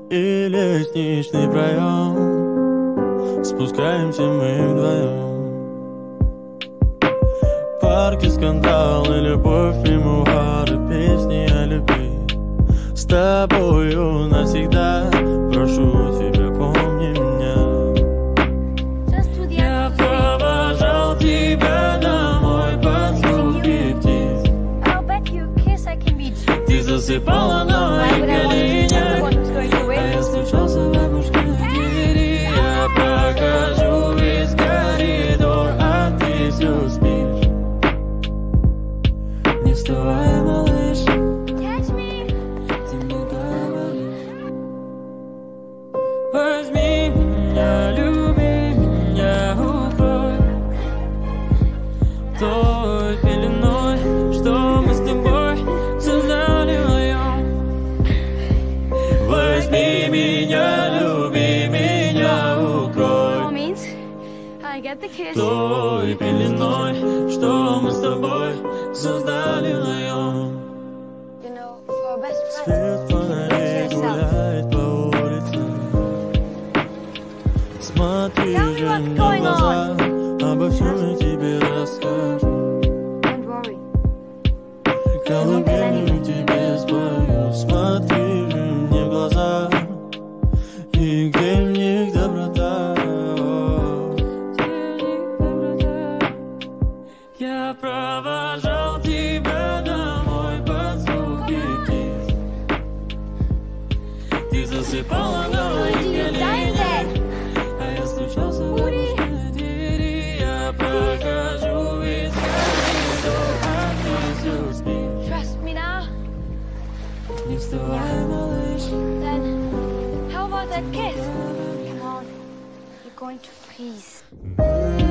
И лестничный проем, спускаемся мы вдвоем. Парки, скандалы, любовь, мемуары, песни о любви. С тобою навсегда, прошу тебя, помни меня. Я провожал тебя домой под звуки птиц. Ты засыпала на моих коленях, а я стучался в бабушкиной двери. Я прохожу весь коридор, а ты все спишь. Не вставай, малыш, ты не говоришь. Возьми меня, люби меня, укрой той пеленой, что мы с тобой создали вдвоем. Возьми меня, люби меня, укрой той пеленой, что мы с тобой создали вдвоем. Свет фонарей гуляет по улице. Смотри же мне в глаза, обо всем я тебе расскажу. Колыбельную тебе спою. Смотри же мне в глаза, и где в них доброта. Я провожал тебя домой под звуки птиц. Ты засыпала на моих коленях, а я стучался в бабушкиной двери. Я прохожу весь коридор, а ты все спишь. Не вставай, малыш. Then, how about that kiss? Come on, you're going to freeze.